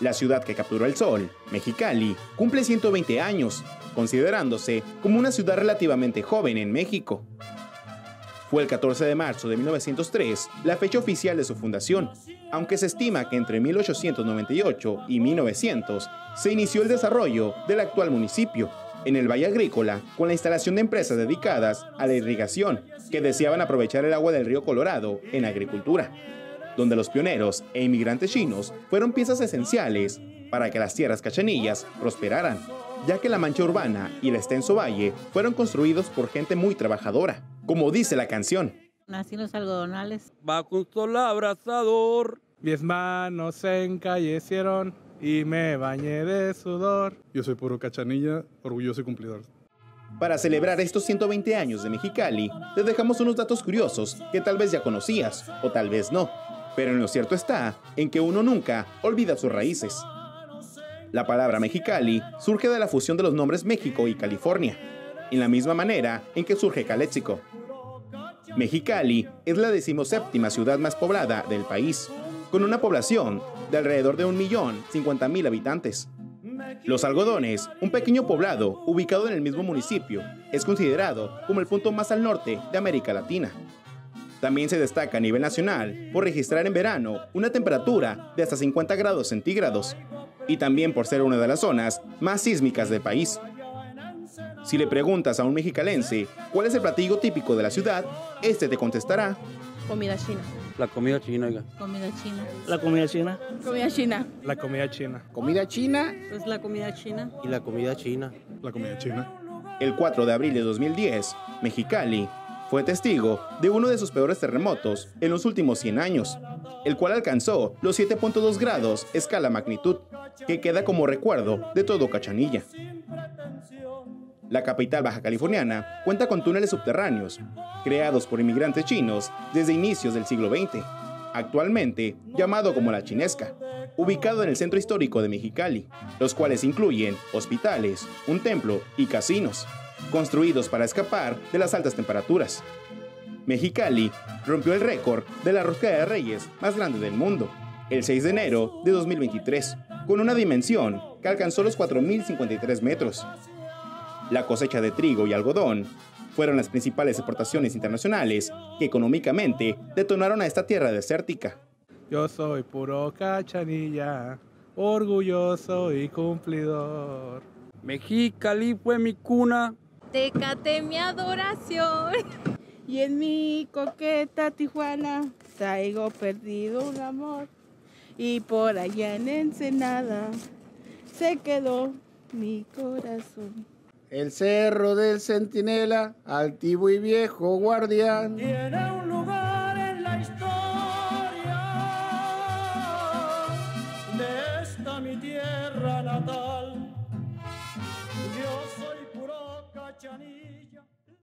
La ciudad que capturó el sol, Mexicali, cumple 120 años, considerándose como una ciudad relativamente joven en México. Fue el 14 de marzo de 1903 la fecha oficial de su fundación, aunque se estima que entre 1898 y 1900 se inició el desarrollo del actual municipio, en el Valle Agrícola, con la instalación de empresas dedicadas a la irrigación, que deseaban aprovechar el agua del río Colorado en agricultura, donde los pioneros e inmigrantes chinos fueron piezas esenciales para que las tierras cachanillas prosperaran, ya que la mancha urbana y el extenso valle fueron construidos por gente muy trabajadora, como dice la canción. Nací en los algodonales. Bajo un sol abrasador. Mis manos se encallecieron y me bañé de sudor. Yo soy puro cachanilla, orgulloso y cumplidor. Para celebrar estos 120 años de Mexicali, te dejamos unos datos curiosos que tal vez ya conocías o tal vez no, pero en lo cierto está en que uno nunca olvida sus raíces. La palabra Mexicali surge de la fusión de los nombres México y California, en la misma manera en que surge Caléxico. Mexicali es la 17ª ciudad más poblada del país, con una población de alrededor de 1.050.000 habitantes. Los Algodones, un pequeño poblado ubicado en el mismo municipio, es considerado como el punto más al norte de América Latina. También se destaca a nivel nacional por registrar en verano una temperatura de hasta 50 grados centígrados, y también por ser una de las zonas más sísmicas del país. Si le preguntas a un mexicalense cuál es el platillo típico de la ciudad, este te contestará: Comida china. La comida china, oiga. Comida china. La comida china. Comida china. La comida china. Comida china. Pues la comida china. Y la comida china. La comida china. El 4 de abril de 2010, Mexicali fue testigo de uno de sus peores terremotos en los últimos 100 años, el cual alcanzó los 7.2 grados escala magnitud, que queda como recuerdo de todo Cachanilla. La capital baja californiana cuenta con túneles subterráneos, creados por inmigrantes chinos desde inicios del siglo XX, actualmente llamado como la Chinesca, ubicado en el centro histórico de Mexicali, los cuales incluyen hospitales, un templo y casinos, construidos para escapar de las altas temperaturas. Mexicali rompió el récord de la rosca de Reyes más grande del mundo, el 6 de enero de 2023, con una dimensión que alcanzó los 4.053 metros. La cosecha de trigo y algodón fueron las principales exportaciones internacionales que económicamente detonaron a esta tierra desértica. Yo soy puro cachanilla, orgulloso y cumplidor. Mexicali fue mi cuna. Tecate mi adoración. Y en mi coqueta Tijuana traigo perdido un amor. Y por allá en Ensenada se quedó mi corazón. El cerro del Centinela, altivo y viejo guardián. Tiene un lugar en la historia de esta mi tierra natal. Yo soy puro Cachanilla.